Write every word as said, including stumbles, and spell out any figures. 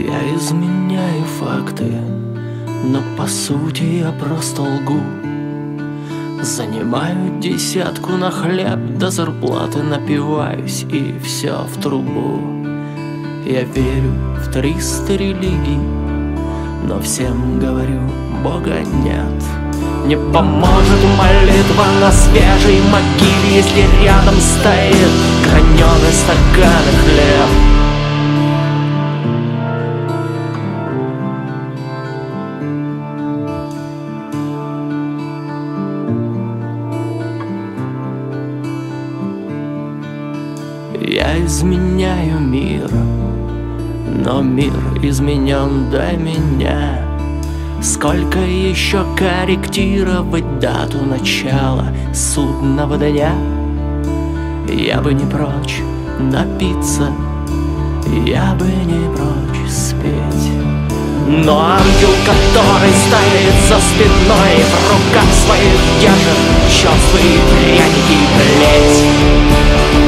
Я изменяю факты, но по сути я просто лгу. Занимаю десятку на хлеб, до зарплаты напиваюсь и все в трубу. Я верю в триста религий, но всем говорю, Бога нет. Не поможет молитва на свежей могиле, если рядом стоит граненый стакан и хлеб. Я изменяю мир, но мир изменен до меня. Сколько еще корректировать дату начала судного дня? Я бы не прочь напиться, я бы не прочь спеть. Но ангел, который стоит за спиной, в руках своих держит черствые пряники и плеть.